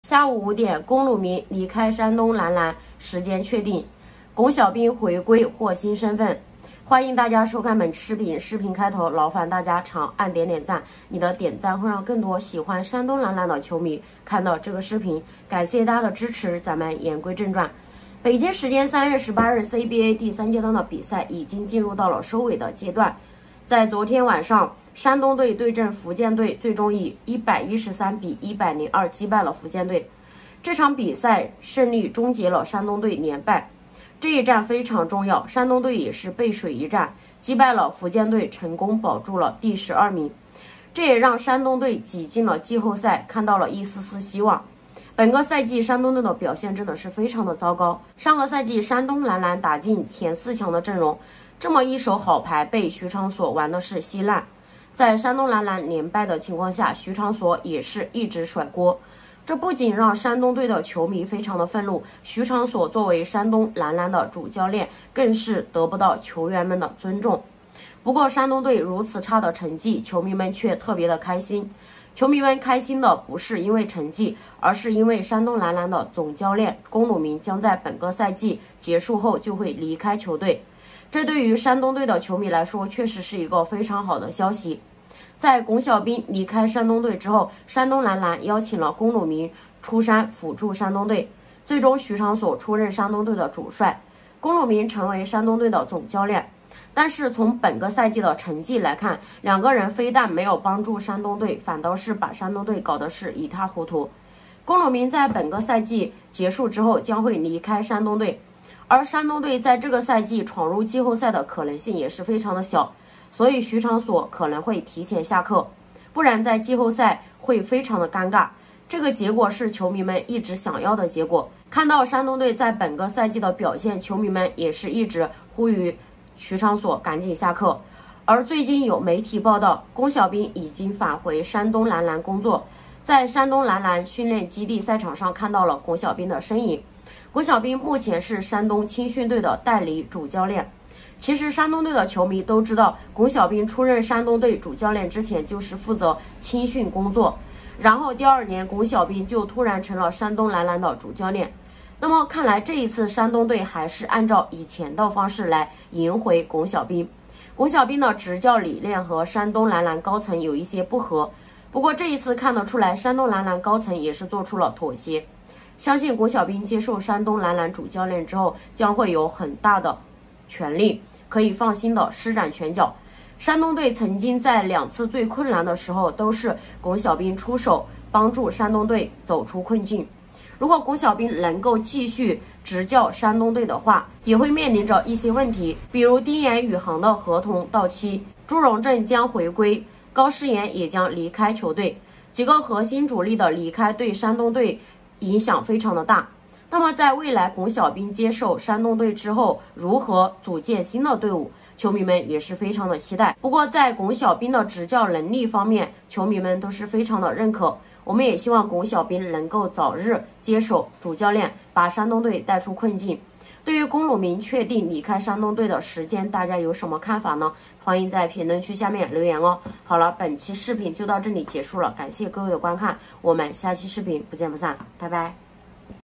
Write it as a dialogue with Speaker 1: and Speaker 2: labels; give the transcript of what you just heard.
Speaker 1: 下午5点，龚鲁明离开山东男篮，时间确定。龚小彬回归获新身份。欢迎大家收看本期视频。视频开头，劳烦大家长按点赞，你的点赞会让更多喜欢山东男篮的球迷看到这个视频。感谢大家的支持，咱们言归正传。北京时间3月18日 ，CBA 第3阶段的比赛已经进入到了收尾的阶段。在昨天晚上，山东队对阵福建队，最终以113比102击败了福建队。这场比赛胜利终结了山东队连败。这一战非常重要，山东队也是背水一战，击败了福建队，成功保住了第12名。这也让山东队挤进了季后赛，看到了一丝丝希望。本个赛季山东队的表现真的是非常的糟糕。上个赛季山东男篮打进前4强的阵容，这么一手好牌被徐长锁玩的是稀烂。在山东男篮连败的情况下，徐长锁也是一直甩锅。这不仅让山东队的球迷非常的愤怒，徐长锁作为山东男篮的主教练，更是得不到球员们的尊重。不过山东队如此差的成绩，球迷们却特别的开心。球迷们开心的不是因为成绩，而是因为山东男篮的总教练龚鲁明将在本个赛季结束后就会离开球队。这对于山东队的球迷来说，确实是一个非常好的消息。在龚小彬离开山东队之后，山东男篮邀请了龚鲁明出山辅助山东队，最终徐长锁出任山东队的主帅，龚鲁明成为山东队的总教练。但是从本个赛季的成绩来看，两个人非但没有帮助山东队，反倒是把山东队搞得是一塌糊涂。龚鲁明在本个赛季结束之后将会离开山东队，而山东队在这个赛季闯入季后赛的可能性也是非常的小。所以徐长锁可能会提前下课，不然在季后赛会非常的尴尬。这个结果是球迷们一直想要的结果。看到山东队在本个赛季的表现，球迷们也是一直呼吁徐长锁赶紧下课。而最近有媒体报道，龚小彬已经返回山东男篮工作，在山东男篮训练基地赛场上看到了龚小彬的身影。龚小彬目前是山东青训队的代理主教练。其实山东队的球迷都知道，龚小彬出任山东队主教练之前就是负责青训工作，然后第2年龚小彬就突然成了山东男篮的主教练。那么看来这一次山东队还是按照以前的方式来赢回龚小彬。龚小彬的执教理念和山东男篮高层有一些不合，不过这一次看得出来，山东男篮高层也是做出了妥协。相信龚小彬接受山东男篮主教练之后，将会有很大的权力，可以放心的施展拳脚。山东队曾经在2次最困难的时候，都是龚小彬出手帮助山东队走出困境。如果龚小彬能够继续执教山东队的话，也会面临着一些问题，比如丁彦雨航的合同到期，朱荣正将回归，高诗岩也将离开球队，几个核心主力的离开对山东队影响非常的大。那么在未来龚小彬接受山东队之后，如何组建新的队伍，球迷们也是非常的期待。不过在龚小彬的执教能力方面，球迷们都是非常的认可。我们也希望龚小彬能够早日接手主教练，把山东队带出困境。对于龚鲁明确定离开山东队的时间，大家有什么看法呢？欢迎在评论区下面留言哦。好了，本期视频就到这里结束了，感谢各位的观看，我们下期视频不见不散，拜拜。